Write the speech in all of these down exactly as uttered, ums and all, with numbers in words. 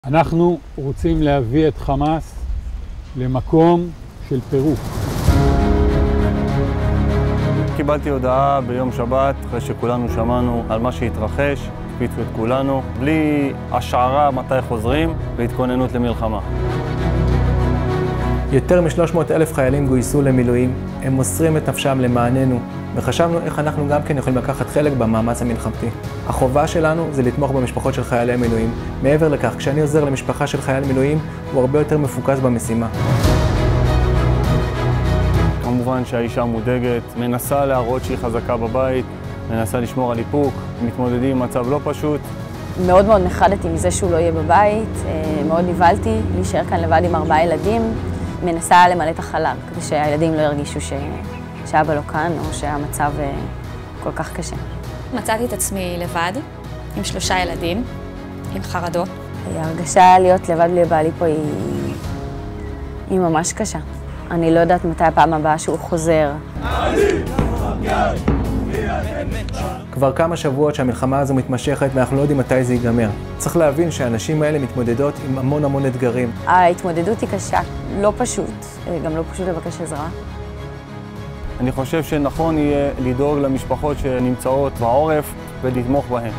אנחנו רוצים להביא את חמאס למקום של פירוק. קיבלתי הודעה ביום שבת, אחרי שכולנו שמענו על מה שהתרחש, הקפיצו את כולנו, בלי השערה מתי חוזרים והתכוננות למלחמה. יותר מ-שלוש מאות אלף חיילים גויסו למילואים, הם מוסרים את נפשם למעננו, וחשבנו איך אנחנו גם כן יכולים לקחת חלק במאמץ המלחמתי. החובה שלנו זה לתמוך במשפחות של חיילי מילואים. מעבר לכך, כשאני עוזר למשפחה של חייל מילואים, הוא הרבה יותר מפוקס במשימה. כמובן שהאישה מודאגת, מנסה להראות שהיא חזקה בבית, מנסה לשמור על איפוק, מתמודדים עם מצב לא פשוט. מאוד מאוד נחרדתי מזה שהוא לא יהיה בבית, מאוד נבהלתי להישאר כאן לבד עם ארבעה ילדים. מנסה למלא את החלל, כדי שהילדים לא ירגישו ש... שאבא לא כאן, או שהמצב כל כך קשה. מצאתי את עצמי לבד, עם שלושה ילדים, עם חרדות. ההרגשה להיות לבד בלי בעלי פה היא... היא ממש קשה. אני לא יודעת מתי הפעם הבאה שהוא חוזר. כבר כמה שבועות שהמלחמה הזו מתמשכת ואנחנו לא יודעים מתי זה ייגמר. צריך להבין שהאנשים האלה מתמודדות עם המון המון אתגרים. ההתמודדות היא קשה, לא פשוט, גם לא פשוט לבקש עזרה. אני חושב שנכון יהיה לדאוג למשפחות שנמצאות בעורף ולתמוך בהן.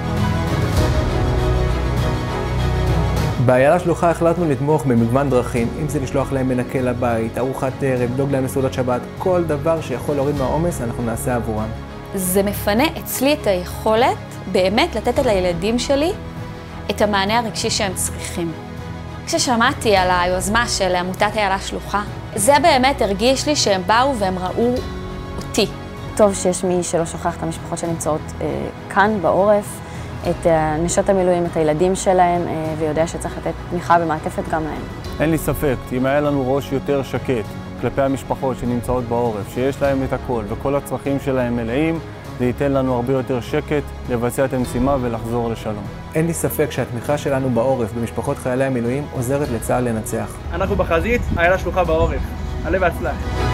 באיילה שלוחה החלטנו לתמוך במגוון דרכים, אם זה לשלוח להם מנקה לבית, ארוחת ערב, לדאוג להם לסעודת שבת, כל דבר שיכול להוריד מהעומס אנחנו נעשה עבורם. זה מפנה אצלי את היכולת באמת לתת לילדים שלי את המענה הרגשי שהם צריכים. כששמעתי על היוזמה של עמותת איילה שלוחה, זה באמת הרגיש לי שהם באו והם ראו אותי. טוב שיש מי שלא שוכח את המשפחות שנמצאות אה, כאן בעורף, את נשות המילואים, את הילדים שלהם, אה, ויודע שצריך לתת תמיכה ומעטפת גם להם. אין לי ספק, אם היה לנו ראש יותר שקט כלפי המשפחות שנמצאות בעורף, שיש להם את הכל וכל הצרכים שלהם מלאים, זה ייתן לנו הרבה יותר שקט לבצע את המשימה ולחזור לשלום. אין לי ספק שהתמיכה שלנו בעורף במשפחות חיילי המילואים עוזרת לצה"ל לנצח. אנחנו בחזית, איילה שלוחה בעורף. עלה והצלח.